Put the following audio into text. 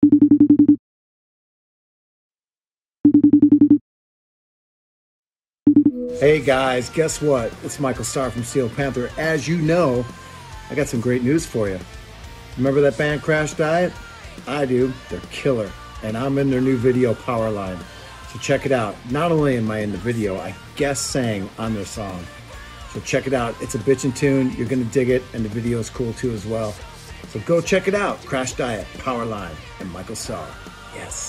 Hey guys, guess what? It's Michael Starr from Panther. As you know, I got some great news for you. Remember that band CRASHDIET? I do. They're killer. And I'm in their new video, POWERLINE. So check it out. Not only am I in the video, I guest sang on their song. So check it out. It's a bitchin' tune. You're gonna dig it, and the video is cool too as well. So go check it out. CRASHDIET, POWERLINE, and Michael Starr. Yes.